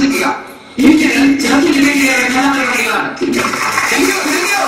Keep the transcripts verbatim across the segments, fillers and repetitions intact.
ആസ്വദിക്കുക. എനിക്ക് ചിലപ്പോൾ ജില്ലയിലേറെ കലാപരിപാടികളാണ്. Thank you thank you.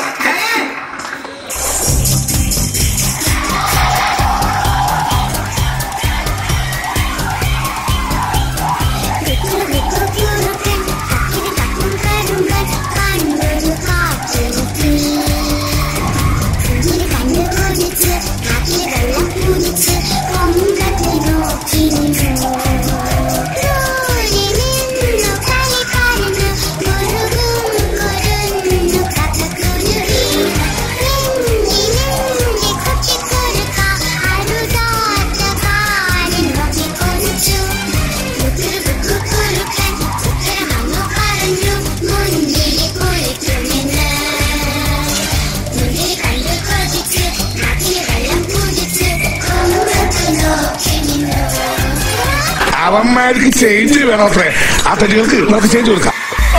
അവന്മാർക്ക് ചേഞ്ച് വേണോട്ടെ. ആ തടികൾക്ക് നമുക്ക് ചേഞ്ച് കൊടുക്കാം.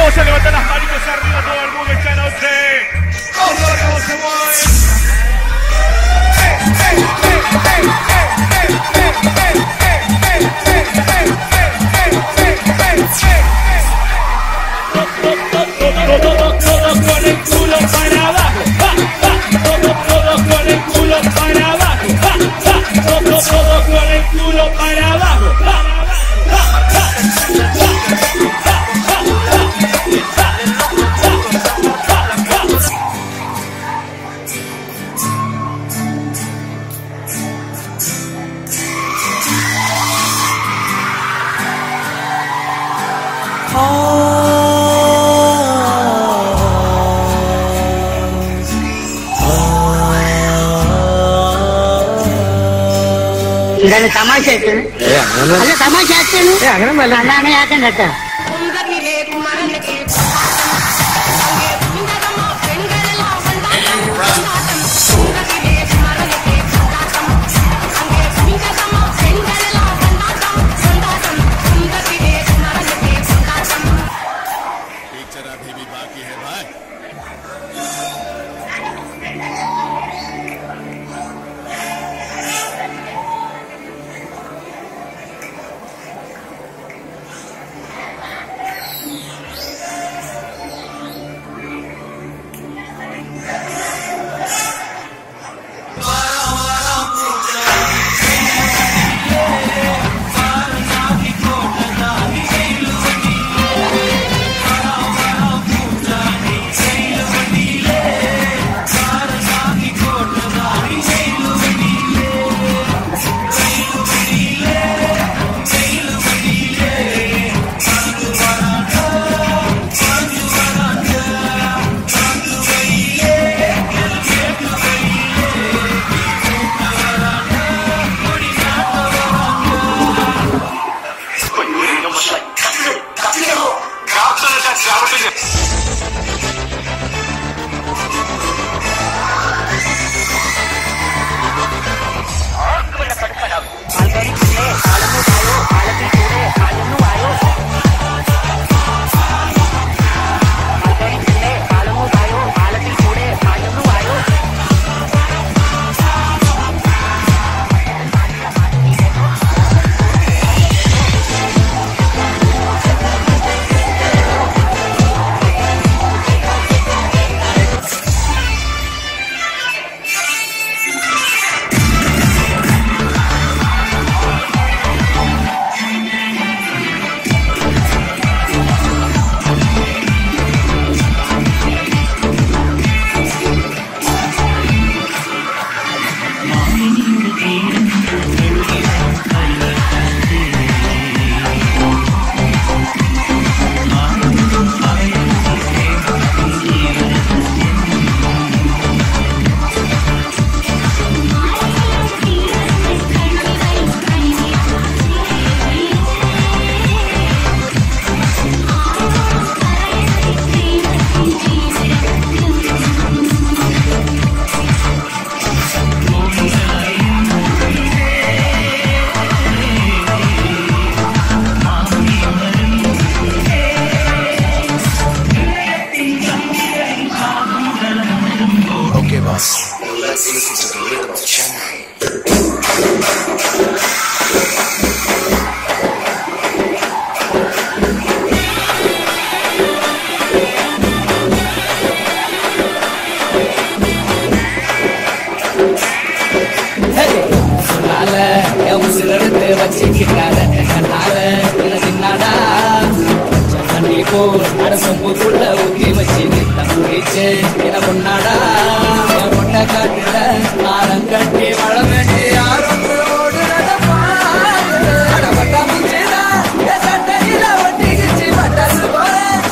എന്താണ് തമാശ അല്ല തമാശ അങ്ങനെ അല്ലാതെ ആക്കാൻ കേട്ടോ. அரசம்புக்குள்ள ஊத்தி வச்சு நித்தம் குடிச்சு இத கொண்டாடா கொண்ட காட்டுல ஆரம் கட்டி வளம் வெட்டி ஆரோடு நடப்பட்ட முச்சேதா சட்டையில ஒட்டிக்கிச்சு பட்டாசு போல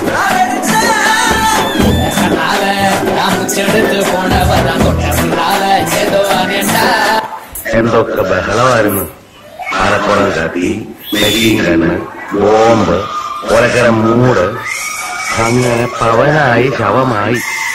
கண்ணால நான் முச்செடுத்து போனவதான் கொண்ட முன்னால ஏதோ அனேண்டா എന്തൊക്കെ ബഹളമായിരുന്നു ആലപ്പുറം കാട്ടി മെഷീൻഗണ് ബോംബ് ഒരക്കര മൂട് അങ്ങനെ പവനായി ശവമായി